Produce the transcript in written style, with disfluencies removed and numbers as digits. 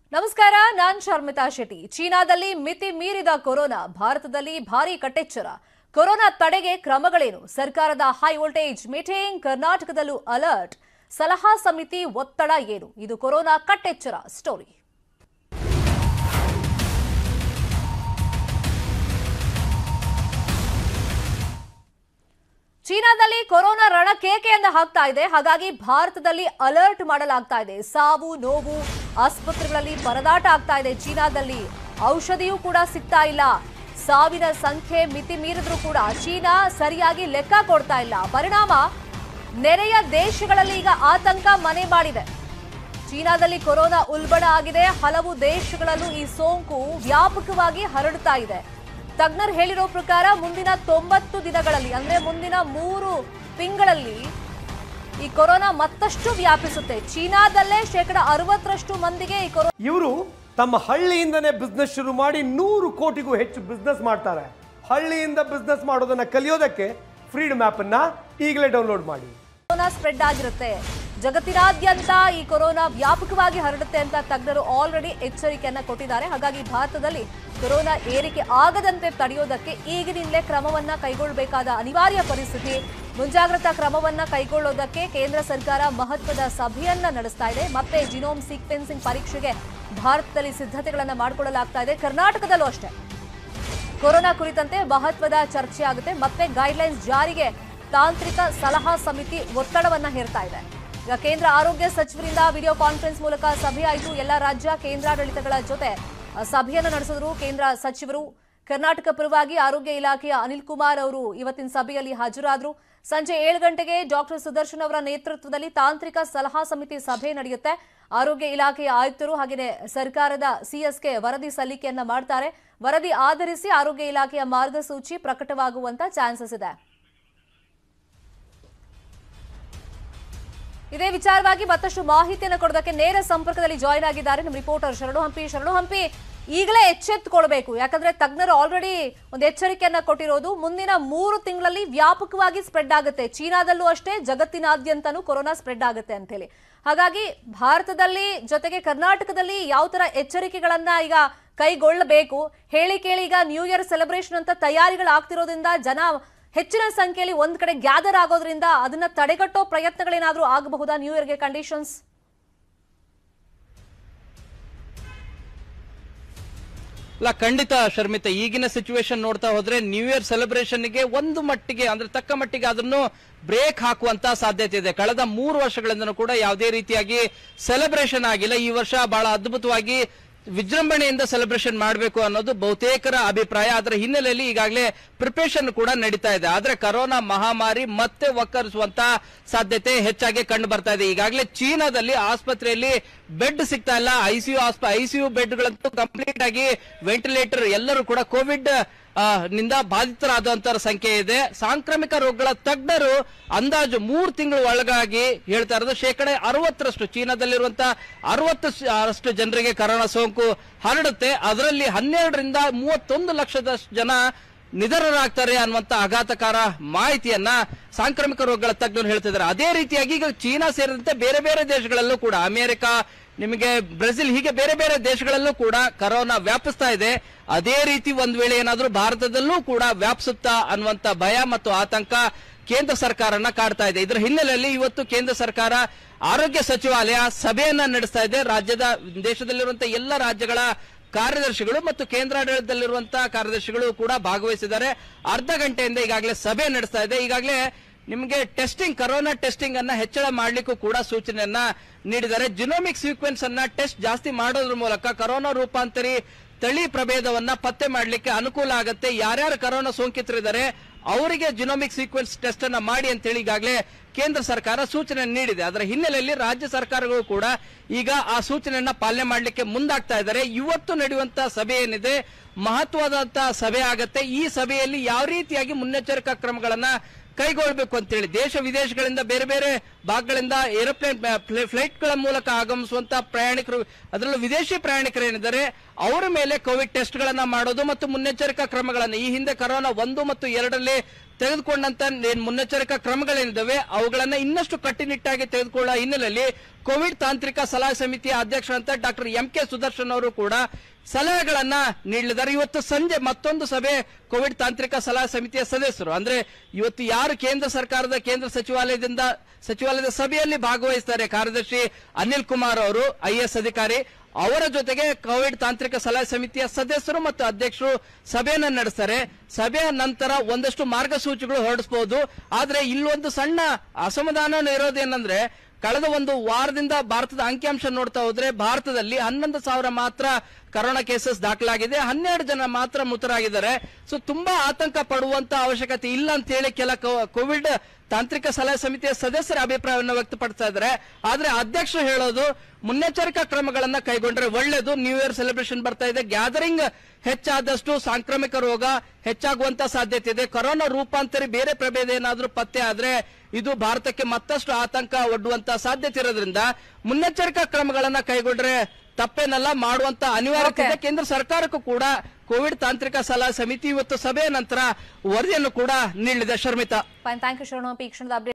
ನಮಸ್ಕಾರ, ನಾನ್ ಶರ್ಮಿತಾ ಶೆಟ್ಟಿ. ಚೀನಾದಲ್ಲಿ ಮಿತಿ ಮೀರಿದ ಕೊರೋನಾ, ಭಾರತದಲ್ಲಿ ಭಾರೀ ಕಟ್ಟೆಚ್ಚರ. ಕೊರೋನಾ ತಡೆಗೆ ಕ್ರಮಗಳೇನು? ಸರ್ಕಾರದ ಹೈ ವೋಲ್ಟೇಜ್ ಮೀಟಿಂಗ್, ಕರ್ನಾಟಕದಲ್ಲೂ ಅಲರ್ಟ್. ಸಲಹಾ ಸಮಿತಿ ಒತ್ತಡ ಏನು? ಇದು ಕೊರೋನಾ ಕಟ್ಟೆಚ್ಚರ ಸ್ಟೋರಿ. ಚೀನಾದಲ್ಲಿ ಕೊರೋನಾ ರಣಕೇಕೆಯನ್ನ ಹಾಕ್ತಾ ಇದೆ. ಹಾಗಾಗಿ ಭಾರತದಲ್ಲಿ ಅಲರ್ಟ್ ಮಾಡಲಾಗ್ತಾ ಇದೆ. ಸಾವು ನೋವು, ಆಸ್ಪತ್ರೆಗಳಲ್ಲಿ ಪರದಾಟ ಆಗ್ತಾ ಇದೆ. ಚೀನಾದಲ್ಲಿ ಔಷಧಿಯೂ ಕೂಡ ಸಿಗ್ತಾ ಇಲ್ಲ. ಸಾವಿನ ಸಂಖ್ಯೆ ಮಿತಿ ಮೀರಿದ್ರೂ ಕೂಡ ಚೀನಾ ಸರಿಯಾಗಿ ಲೆಕ್ಕ ಕೊಡ್ತಾ ಇಲ್ಲ. ಪರಿಣಾಮ ನೆರೆಯ ದೇಶಗಳಲ್ಲಿ ಈಗ ಆತಂಕ ಮನೆ ಮಾಡಿದೆ. ಚೀನಾದಲ್ಲಿ ಕೊರೋನಾ ಉಲ್ಬಣ ಆಗಿದೆ. ಹಲವು ದೇಶಗಳಲ್ಲೂ ಈ ಸೋಂಕು ವ್ಯಾಪಕವಾಗಿ ಹರಡ್ತಾ ಇದೆ. ತಜ್ಞರು ಹೇಳಿರೋ ಪ್ರಕಾರ ಮುಂದಿನ 90 ದಿನಗಳಲ್ಲಿ, ಅಂದ್ರೆ ಮುಂದಿನ 3 ತಿಂಗಳಲ್ಲಿ ಈ ಕೊರೋನಾ ಮತ್ತಷ್ಟು ವ್ಯಾಪಿಸುತ್ತೆ. ಚೀನಾದಲ್ಲೇ 60% ಮಂದಿಗೆ ಈ ಕೊರೋನಾ. ಇವರು ತಮ್ಮ ಹಳ್ಳಿಯಿಂದನೇ ಬಿಸ್ನೆಸ್ ಶುರು ಮಾಡಿ 100 ಕೋಟಿಗೂ ಹೆಚ್ಚು ಬಿಸ್ನೆಸ್ ಮಾಡ್ತಾರೆ. ಹಳ್ಳಿಯಿಂದ ಬಿಸ್ನೆಸ್ ಮಾಡೋದನ್ನ ಕಲಿಯೋದಕ್ಕೆ ಫ್ರೀಡಮ್ ಆಪ್ ಅನ್ನ ಈಗಲೇ ಡೌನ್ಲೋಡ್ ಮಾಡಿ. ಕೊರೋನಾ ಸ್ಪ್ರೆಡ್ ಆಗಿರುತ್ತೆ. ಜಗತ್ತಿನಾದ್ಯಂತ ಈ ಕೊರೋನಾ ವ್ಯಾಪಕವಾಗಿ ಹರಡುತ್ತೆ ಅಂತ ತಜ್ಞರು ಆಲ್ರೆಡಿ ಎಚ್ಚರಿಕೆಯನ್ನ ಕೊಟ್ಟಿದ್ದಾರೆ. ಹಾಗಾಗಿ ಭಾರತದಲ್ಲಿ ಕೊರೋನಾ ಏರಿಕೆ ಆಗದಂತೆ ತಡೆಯೋದಕ್ಕೆ ಈಗಿನಿಂದಲೇ ಕ್ರಮವನ್ನ ಕೈಗೊಳ್ಳಬೇಕಾದ ಅನಿವಾರ್ಯ ಪರಿಸ್ಥಿತಿ. ಮುಂಜಾಗ್ರತಾ ಕ್ರಮವನ್ನ ಕೈಗೊಳ್ಳೋದಕ್ಕೆ ಕೇಂದ್ರ ಸರ್ಕಾರ ಮಹತ್ವದ ಸಭೆಯನ್ನ ನಡೆಸ್ತಾ ಇದೆ. ಮತ್ತೆ ಜಿನೋಮ್ ಸೀಕ್ವೆನ್ಸಿಂಗ್ ಪರೀಕ್ಷೆಗೆ ಭಾರತದಲ್ಲಿ ಸಿದ್ಧತೆಗಳನ್ನ ಮಾಡಿಕೊಳ್ಳಲಾಗ್ತಾ ಇದೆ. ಕರ್ನಾಟಕದಲ್ಲೂ ಅಷ್ಟೇ ಕೊರೋನಾ ಕುರಿತಂತೆ ಮಹತ್ವದ ಚರ್ಚೆ ಆಗುತ್ತೆ. ಮತ್ತೆ ಗೈಡ್ಲೈನ್ಸ್ ಜಾರಿಗೆ ತಾಂತ್ರಿಕ ಸಲಹಾ ಸಮಿತಿ ಒತ್ತಡವನ್ನ ಹೇರ್ತಾ ಇದೆ. ಈಗ ಕೇಂದ್ರ ಆರೋಗ್ಯ ಸಚಿವರಿಂದ ವಿಡಿಯೋ ಕಾನ್ಫರೆನ್ಸ್ ಮೂಲಕ ಸಭೆ ಆಯಿತು. ಎಲ್ಲ ರಾಜ್ಯ ಕೇಂದ್ರಾಡಳಿತಗಳ ಜೊತೆ ಸಭೆಯನ್ನು ನಡೆಸಿದ್ರು ಕೇಂದ್ರ ಸಚಿವರು. ಕರ್ನಾಟಕ ಪರವಾಗಿ ಆರೋಗ್ಯ ಇಲಾಖೆಯ ಅನಿಲ್ ಕುಮಾರ್ ಅವರು ಇವತ್ತಿನ ಸಭೆಯಲ್ಲಿ ಹಾಜರಾದರು. ಸಂಜೆ 7 ಗಂಟೆಗೆ ಡಾಕ್ಟರ್ ಸುದರ್ಶನ್ ಅವರ ನೇತೃತ್ವದಲ್ಲಿ ತಾಂತ್ರಿಕ ಸಲಹಾ ಸಮಿತಿ ಸಭೆ ನಡೆಯುತ್ತೆ. ಆರೋಗ್ಯ ಇಲಾಖೆಯ ಆಯುಕ್ತರು ಹಾಗೆಯೇ ಸರ್ಕಾರದ ಸಿಎಸ್ಗೆ ವರದಿ ಸಲ್ಲಿಕೆಯನ್ನ ಮಾಡ್ತಾರೆ. ವರದಿ ಆಧರಿಸಿ ಆರೋಗ್ಯ ಇಲಾಖೆಯ ಮಾರ್ಗಸೂಚಿ ಪ್ರಕಟವಾಗುವಂತ ಚಾನ್ಸಸ್ ಇದೆ. ಇದೇ ವಿಚಾರವಾಗಿ ಮತ್ತಷ್ಟು ಮಾಹಿತಿಯನ್ನು ಕೊಡೋದಕ್ಕೆ ನೇರ ಸಂಪರ್ಕದಲ್ಲಿ ಜಾಯಿನ್ ಆಗಿದ್ದಾರೆ ನಮ್ಮ ರಿಪೋರ್ಟರ್ ಶರಣು ಹಂಪಿ. ಶರಣು ಹಂಪಿ, ಈಗಲೇ ಎಚ್ಚೆತ್ತುಕೊಳ್ಬೇಕು. ಯಾಕಂದ್ರೆ ತಜ್ಞರು ಆಲ್ರೆಡಿ ಒಂದು ಎಚ್ಚರಿಕೆಯನ್ನ ಕೊಟ್ಟಿರೋದು, ಮುಂದಿನ 3 ತಿಂಗಳಲ್ಲಿ ವ್ಯಾಪಕವಾಗಿ ಸ್ಪ್ರೆಡ್ ಆಗುತ್ತೆ. ಚೀನಾದಲ್ಲೂ ಅಷ್ಟೇ, ಜಗತ್ತಿನಾದ್ಯಂತನೂ ಕೊರೋನಾ ಸ್ಪ್ರೆಡ್ ಆಗುತ್ತೆ ಅಂತ ಹೇಳಿ. ಹಾಗಾಗಿ ಭಾರತದಲ್ಲಿ ಜೊತೆಗೆ ಕರ್ನಾಟಕದಲ್ಲಿ ಯಾವ ತರ ಎಚ್ಚರಿಕೆಗಳನ್ನ ಈಗ ಕೈಗೊಳ್ಳಬೇಕು? ಹೇಳಿ ಕೇಳಿ ಈಗ ನ್ಯೂ ಇಯರ್ ಸೆಲೆಬ್ರೇಷನ್ ಅಂತ ತಯಾರಿಗಳಾಗ್ತಿರೋದ್ರಿಂದ ಜನ ಹೆಚ್ಚಿನ ಸಂಖ್ಯೆಯಲ್ಲಿ ಒಂದ್ ಕಡೆ ಗ್ಯಾದರ್ ಆಗೋದ್ರಿಂದ ಅದನ್ನ ತಡೆಗಟ್ಟೋ ಪ್ರಯತ್ನಗಳೇನಾದ್ರೂ ಆಗಬಹುದಾ? ನ್ಯೂ ಇಯರ್ಗೆ ಕಂಡೀಷನ್ಸ್ ಇಲ್ಲ, ಖಂಡಿತ ಶರ್ಮಿತಾ. ಈಗಿನ ಸಿಚುವೇಶನ್ ನೋಡ್ತಾ ಹೋದ್ರೆ ನ್ಯೂ ಇಯರ್ ಸೆಲೆಬ್ರೇಷನ್ಗೆ ಒಂದು ಮಟ್ಟಿಗೆ, ಅಂದ್ರೆ ತಕ್ಕ ಮಟ್ಟಿಗೆ ಅದನ್ನು ಬ್ರೇಕ್ ಹಾಕುವಂತ ಸಾಧ್ಯತೆ ಇದೆ. ಕಳೆದ 3 ವರ್ಷಗಳಿಂದನೂ ಕೂಡ ಯಾವುದೇ ರೀತಿಯಾಗಿ ಸೆಲೆಬ್ರೇಷನ್ ಆಗಿಲ್ಲ. ಈ ವರ್ಷ ಬಹಳ ಅದ್ಭುತವಾಗಿ ವಿಜೃಂಭಣೆಯಿಂದ ಸೆಲೆಬ್ರೇಷನ್ ಮಾಡಬೇಕು ಅನ್ನೋದು ಬಹುತೇಕರ ಅಭಿಪ್ರಾಯ. ಅದರ ಹಿನ್ನೆಲೆಯಲ್ಲಿ ಈಗಾಗಲೇ ಪ್ರಿಪರೇಷನ್ ಕೂಡ ನಡೀತಾ ಇದೆ. ಆದ್ರೆ ಕೊರೋನಾ ಮಹಾಮಾರಿ ಮತ್ತೆ ಒಕ್ಕರಿಸುವಂತ ಸಾಧ್ಯತೆ ಹೆಚ್ಚಾಗಿ ಕಂಡು ಬರ್ತಾ ಇದೆ. ಈಗಾಗಲೇ ಚೀನಾದಲ್ಲಿ ಆಸ್ಪತ್ರೆಯಲ್ಲಿ ಬೆಡ್ ಸಿಗ್ತಾ ಇಲ್ಲ. ಐಸಿಯು ಬೆಡ್ಗಳಂತೂ ಕಂಪ್ಲೀಟ್ ಆಗಿ ವೆಂಟಿಲೇಟರ್, ಎಲ್ಲರೂ ಕೂಡ ಕೋವಿಡ್ ನಿಂದ ಬಾಧಿತರಾದಂತರ ಸಂಖ್ಯೆ ಇದೆ. ಸಾಂಕ್ರಾಮಿಕ ರೋಗಗಳ ತಜ್ಞರು ಅಂದಾಜು 3 ತಿಂಗಳ ಒಳಗಾಗಿ ಹೇಳ್ತಾ ಇರೋದು 60% ಚೀನಾದಲ್ಲಿರುವಂತಹ 60% ಜನರಿಗೆ ಕೊರೋನಾ ಸೋಂಕು ಹರಡುತ್ತೆ. ಅದರಲ್ಲಿ 12ರಿಂದ 31 ಲಕ್ಷದಷ್ಟು ಜನ ನಿಧನರಾಗ್ತಾರೆ ಅನ್ನುವಂತ ಆಘಾತಕಾರ ಮಾಹಿತಿಯನ್ನ ಸಾಂಕ್ರಾಮಿಕ ರೋಗಗಳ ತಜ್ಞರು ಹೇಳ್ತಿದ್ದಾರೆ. ಅದೇ ರೀತಿಯಾಗಿ ಈಗ ಚೀನಾ ಸೇರಿದಂತೆ ಬೇರೆ ಬೇರೆ ದೇಶಗಳಲ್ಲೂ ಕೂಡ, ಅಮೆರಿಕ, ನಿಮಗೆ ಬ್ರೆಜಿಲ್, ಹೀಗೆ ಬೇರೆ ಬೇರೆ ದೇಶಗಳಲ್ಲೂ ಕೂಡ ಕೊರೋನಾ ವ್ಯಾಪಿಸ್ತಾ ಇದೆ. ಅದೇ ರೀತಿ ಒಂದ್ ವೇಳೆ ಏನಾದ್ರೂ ಭಾರತದಲ್ಲೂ ಕೂಡ ವ್ಯಾಪಿಸುತ್ತಾ ಅನ್ನುವಂತ ಭಯ ಮತ್ತು ಆತಂಕ ಕೇಂದ್ರ ಸರ್ಕಾರನ ಕಾಡ್ತಾ ಇದೆ. ಇದರ ಹಿನ್ನೆಲೆಯಲ್ಲಿ ಇವತ್ತು ಕೇಂದ್ರ ಸರ್ಕಾರ ಆರೋಗ್ಯ ಸಚಿವಾಲಯ ಸಭೆಯನ್ನ ನಡೆಸ್ತಾ ಇದೆ. ದೇಶದಲ್ಲಿರುವಂತಹ ಎಲ್ಲ ರಾಜ್ಯಗಳ ಕಾರ್ಯದರ್ಶಿಗಳು ಮತ್ತು ಕೇಂದ್ರಾಡಳಿತದಲ್ಲಿರುವಂತಹ ಕಾರ್ಯದರ್ಶಿಗಳು ಕೂಡ ಭಾಗವಹಿಸಿದ್ದಾರೆ. ಅರ್ಧ ಗಂಟೆಯಿಂದ ಈಗಾಗಲೇ ಸಭೆ ನಡೆಸ್ತಾ ಇದೆ. ಈಗಾಗಲೇ ನಿಮಗೆ ಕೊರೋನಾ ಟೆಸ್ಟಿಂಗ್ ಅನ್ನ ಹೆಚ್ಚಳ ಮಾಡಲಿಕ್ಕೂ ಕೂಡ ಸೂಚನೆಯನ್ನ ನೀಡಿದ್ದಾರೆ. ಜಿನೋಮಿಕ್ ಸೀಕ್ವೆನ್ಸ್ ಅನ್ನ ಟೆಸ್ಟ್ ಜಾಸ್ತಿ ಮಾಡೋದ್ರ ಮೂಲಕ ಕೊರೋನಾ ರೂಪಾಂತರಿ ತಳಿ ಪ್ರಭೇದವನ್ನ ಪತ್ತೆ ಮಾಡಲಿಕ್ಕೆ ಅನುಕೂಲ ಆಗುತ್ತೆ. ಯಾರ್ಯಾರು ಕೊರೋನಾ ಸೋಂಕಿತರಿದ್ದಾರೆ ಅವರಿಗೆ ಜಿನೋಮಿಕ್ ಸೀಕ್ವೆನ್ಸ್ ಟೆಸ್ಟ್ ಅನ್ನ ಮಾಡಿ ಅಂತ ಹೇಳಿ ಈಗಾಗಲೇ ಕೇಂದ್ರ ಸರ್ಕಾರ ಸೂಚನೆ ನೀಡಿದೆ. ಅದರ ಹಿನ್ನೆಲೆಯಲ್ಲಿ ರಾಜ್ಯ ಸರ್ಕಾರಗಳು ಕೂಡ ಈಗ ಆ ಸೂಚನೆಯನ್ನ ಪಾಲನೆ ಮಾಡಲಿಕ್ಕೆ ಮುಂದಾಗ್ತಾ ಇದ್ದಾರೆ. ಇವತ್ತು ನಡೆಯುವಂತಹ ಸಭೆ ಏನಿದೆ ಮಹತ್ವದಂತಹ ಸಭೆ ಆಗತ್ತೆ. ಈ ಸಭೆಯಲ್ಲಿ ಯಾವ ರೀತಿಯಾಗಿ ಮುನ್ನೆಚ್ಚರಿಕಾ ಕ್ರಮಗಳನ್ನ ಕೈಗೊಳ್ಳಬೇಕು ಅಂತೇಳಿ ದೇಶ ವಿದೇಶಗಳಿಂದ ಬೇರೆ ಬೇರೆ ಭಾಗಗಳಿಂದ ಏರೋಪ್ಲೇನ್ ಫ್ಲೈಟ್ಗಳ ಮೂಲಕ ಆಗಮಿಸುವಂತಹ ಪ್ರಯಾಣಿಕರು, ಅದರಲ್ಲೂ ವಿದೇಶಿ ಪ್ರಯಾಣಿಕರು ಏನಿದ್ದಾರೆ ಅವರ ಮೇಲೆ ಕೋವಿಡ್ ಟೆಸ್ಟ್ ಗಳನ್ನ ಮಾಡೋದು ಮತ್ತು ಮುನ್ನೆಚ್ಚರಿಕಾ ಕ್ರಮಗಳನ್ನು, ಈ ಹಿಂದೆ ಕೊರೋನಾ 1 ಮತ್ತು 2ರಲ್ಲಿ ತೆಗೆದುಕೊಂಡಂತ ಮುನ್ನೆಚ್ಚರಿಕಾ ಕ್ರಮಗಳೇನಿದ್ದಾವೆ ಅವುಗಳನ್ನ ಇನ್ನಷ್ಟು ಕಟ್ಟುನಿಟ್ಟಾಗಿ ತೆಗೆದುಕೊಳ್ಳುವ ಹಿನ್ನೆಲೆಯಲ್ಲಿ ಕೋವಿಡ್ ತಾಂತ್ರಿಕ ಸಲಹಾ ಸಮಿತಿಯ ಅಧ್ಯಕ್ಷರಂತ ಡಾಕ್ಟರ್ ಎಂ.ಕೆ. ಸುದರ್ಶನ್ ಅವರು ಕೂಡ ಸಲಹೆಗಳನ್ನ ನೀಡಲಿದ್ದಾರೆ. ಇವತ್ತು ಸಂಜೆ ಮತ್ತೊಂದು ಸಭೆ ಕೋವಿಡ್ ತಾಂತ್ರಿಕ ಸಲಹಾ ಸಮಿತಿಯ ಸದಸ್ಯರು ಅಂದ್ರೆ ಇವತ್ತು ಯಾರು ಕೇಂದ್ರ ಸಚಿವಾಲಯದ ಸಭೆಯಲ್ಲಿ ಭಾಗವಹಿಸ್ತಾರೆ, ಕಾರ್ಯದರ್ಶಿ ಅನಿಲ್ ಕುಮಾರ್ ಅವರು IAS ಅಧಿಕಾರಿ, ಅವರ ಜೊತೆಗೆ ಕೋವಿಡ್ ತಾಂತ್ರಿಕ ಸಲಹಾ ಸಮಿತಿಯ ಸದಸ್ಯರು ಮತ್ತು ಅಧ್ಯಕ್ಷರು ಸಭೆಯನ್ನ ನಡೆಸ್ತಾರೆ. ಸಭೆಯ ನಂತರ ಒಂದಷ್ಟು ಮಾರ್ಗಸೂಚಿಗಳು ಹೊರಡಿಸಬಹುದು. ಆದ್ರೆ ಇಲ್ಲೊಂದು ಸಣ್ಣ ಅಸಮಾಧಾನ ಇರೋದೇನಂದ್ರೆ ಕಳೆದ ಒಂದು ವಾರದಿಂದ ಭಾರತದ ಅಂಕಿಅಂಶ ನೋಡ್ತಾ ಹೋದ್ರೆ ಭಾರತದಲ್ಲಿ 11,000 ಮಾತ್ರ ಕರೋನಾ ಕೇಸಸ್ ದಾಖಲಾಗಿದೆ, 12 ಜನ ಮಾತ್ರ ಮೃತರಾಗಿದ್ದಾರೆ. ಸೊ ತುಂಬಾ ಆತಂಕ ಪಡುವಂತ ಅವಶ್ಯಕತೆ ಇಲ್ಲ ಅಂತ ಹೇಳಿ ಕೆಲ ಕೋವಿಡ್ ತಾಂತ್ರಿಕ ಸಲಹಾ ಸಮಿತಿಯ ಸದಸ್ಯರ ಅಭಿಪ್ರಾಯವನ್ನು ವ್ಯಕ್ತಪಡಿಸ್ತಾ ಇದ್ದಾರೆ. ಆದ್ರೆ ಅಧ್ಯಕ್ಷರು ಹೇಳೋದು ಮುನ್ನೆಚ್ಚರಿಕಾ ಕ್ರಮಗಳನ್ನ ಕೈಗೊಂಡ್ರೆ ಒಳ್ಳೇದು. ನ್ಯೂ ಇಯರ್ ಸೆಲೆಬ್ರೇಷನ್ ಬರ್ತಾ ಇದೆ, ಗ್ಯಾದರಿಂಗ್ ಹೆಚ್ಚಾದಷ್ಟು ಸಾಂಕ್ರಾಮಿಕ ರೋಗ ಹೆಚ್ಚಾಗುವಂತ ಸಾಧ್ಯತೆ ಇದೆ. ಕೊರೋನಾ ರೂಪಾಂತರಿ ಬೇರೆ ಪ್ರಭೇದ ಏನಾದ್ರೂ ಪತ್ತೆ ಆದ್ರೆ ಇದು ಭಾರತಕ್ಕೆ ಮತ್ತಷ್ಟು ಆತಂಕ ಒಡ್ಡುವಂತ ಸಾಧ್ಯತೆ ಇರೋದ್ರಿಂದ ಮುನ್ನೆಚ್ಚರಿಕಾ ಕ್ರಮಗಳನ್ನ ಕೈಗೊಂಡ್ರೆ ತಪ್ಪೇನಲ್ಲ, ಮಾಡುವಂತ ಅನಿವಾರ್ಯತೆ ಇದೆ. ಕೇಂದ್ರ ಸರ್ಕಾರಕ್ಕೂ ಕೂಡ ಕೋವಿಡ್ ತಾಂತ್ರಿಕ ಸಲಹಾ ಸಮಿತಿ ಇವತ್ತು ಸಭೆಯ ನಂತರ ವರದಿಯನ್ನು ಕೂಡ ನೀಡಲಿದೆ. ಶರ್ಮಿತಾ, ಥ್ಯಾಂಕ್ ಯು ಶರಣು. ಈ ಕ್ಷಣದ ಅಪ್ಡೇಟ್